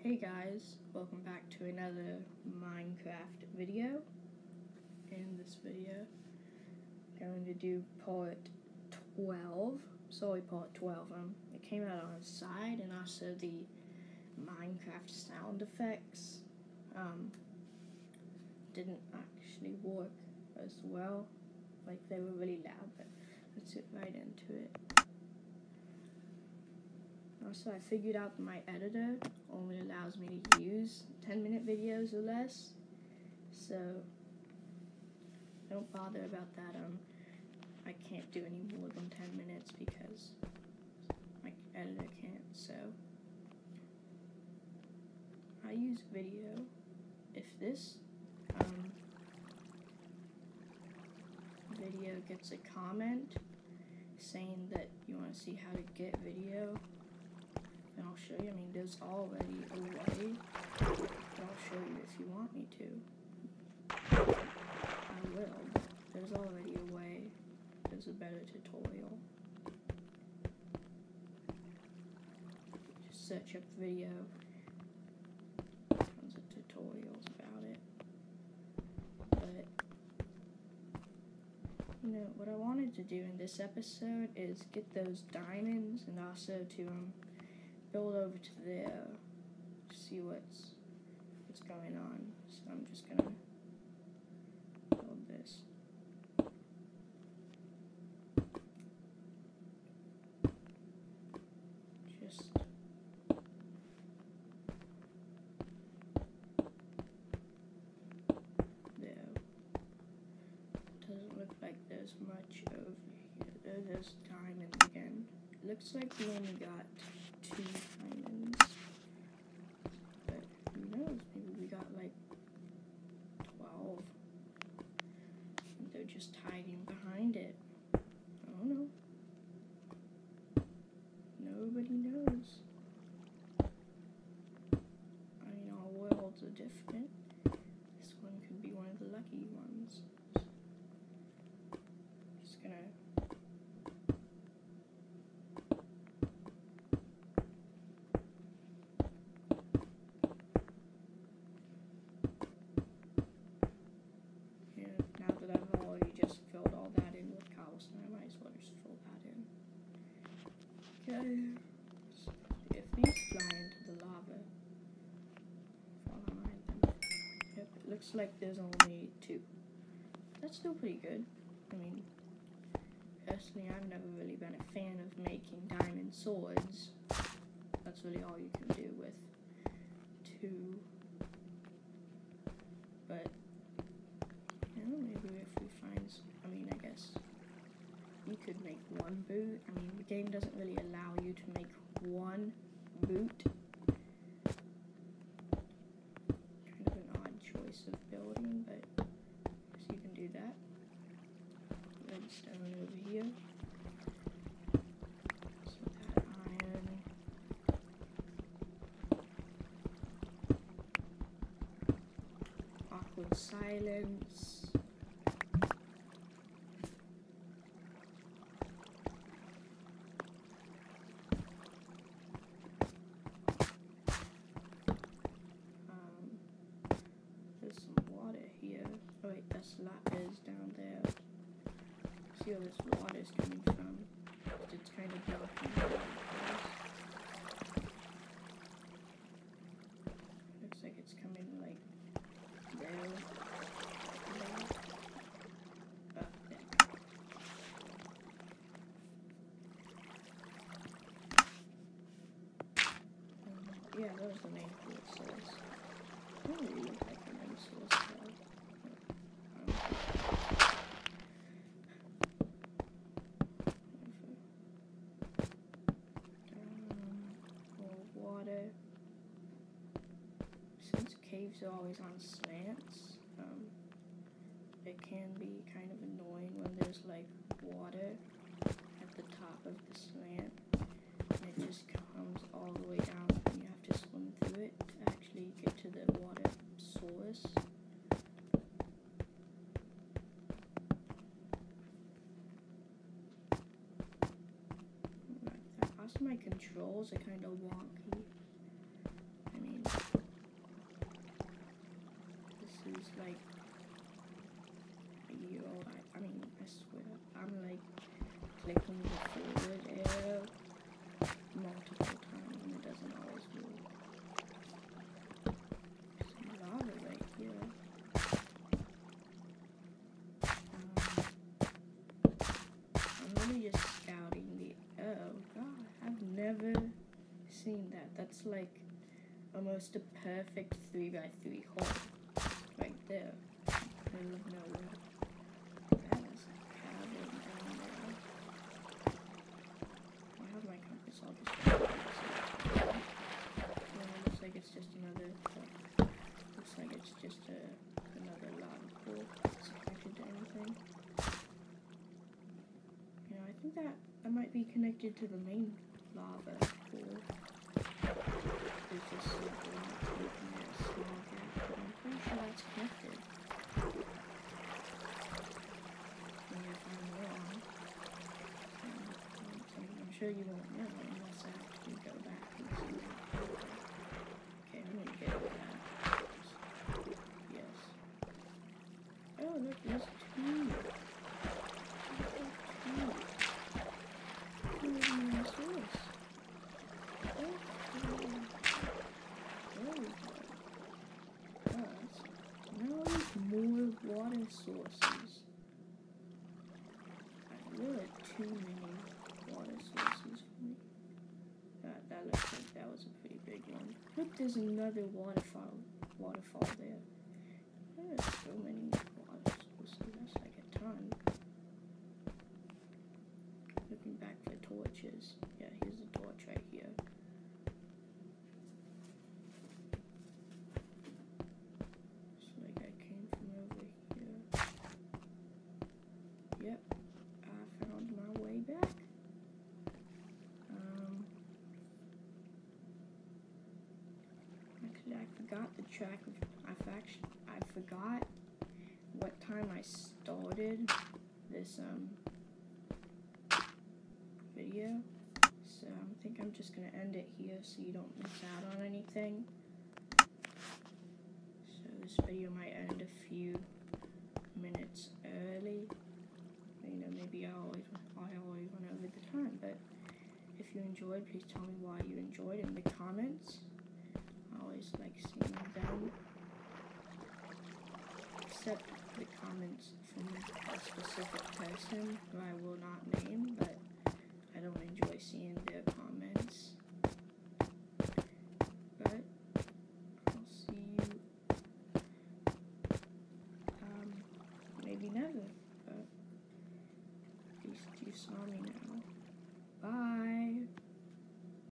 Hey guys, welcome back to another Minecraft video. In this video, I'm going to do part 12. Sorry, part 12. It came out on the side, and also the Minecraft sound effects didn't actually work as well. Like, they were really loud, but let's get right into it. Also, I figured out that my editor only allows me to use 10-minute videos or less, so don't bother about that. I can't do any more than 10 minutes because my editor can't, so I use video. If this video gets a comment saying that you want to see how to get video, and I'll show you. I mean, there's already a way, but I'll show you if you want me to. I will. There's already a way. There's a better tutorial. Just search up video. Tons of tutorials about it. But, you know, what I wanted to do in this episode is get those diamonds and also to, build over to there, see what's going on. So I'm just gonna build this. Just there. Doesn't look like there's much over here. There's diamonds again. Looks like we only got 2 diamonds, but who knows, maybe we got like 12, and they're just hiding behind it. I don't know. Nobody knows. I mean, all worlds are different. This one could be one of the lucky ones. Just gonna if these fly into the lava, follow them. Yep, it looks like there's only 2. That's still pretty good. I mean, personally, I've never really been a fan of making diamond swords. That's really all you can do with 2. But, you know, maybe if we find, I mean, I guess you could make 1 boot. I mean, the game doesn't really allow you to make 1 boot. Kind of an odd choice of building, but I guess you can do that. Redstone over here. So that iron. Awkward silence. Lapis down there. See where this water is coming from. It's kind of blocking the water. Looks like it's coming like there. There. Yeah, that was the main fuel source. It doesn't really look like the main source though. Since caves are always on slants, it can be kind of annoying when there's like water at the top of the slant and it just comes all the way down and you have to swim through it to actually get to the water source. Also, my controls are kind of wonky. I mean, I'm like clicking the forward arrow multiple times and it doesn't always move. Some lava right here. I'm really just scouting the. Oh god, I've never seen that. That's like almost a perfect 3x3 hole right there. Middle of nowhere. That is a cavern down there. I have my compass. I'll just. Looks like it's just another. Looks like it's just another lava pool. It's connected to anything. You know, I think that might be connected to the main lava pool. There's just something that's making that small gap, but I'm pretty sure that's connected. Maybe if I'm wrong. I'm sure you won't know unless I actually go back and see that. Okay, I'm gonna get that. Yes. Oh, look, there's two. More water sources. There are too many water sources for me. That looks like that was a pretty big one. Look, there's another waterfall there. There are so many water sources. That's like a ton. Looking back for torches. Yeah, here's a torch right here. Yep, I found my way back. Actually, I forgot the track of. I forgot what time I started this video. So I think I'm just gonna end it here so you don't miss out on anything. So this video might end a few minutes early. You know, maybe I always run over the time, but if you enjoyed, please tell me why you enjoyed in the comments. I always like seeing them, except the comments from a specific person who I will not name, but I don't enjoy seeing their comments. But I'll see you, maybe never. You saw me now.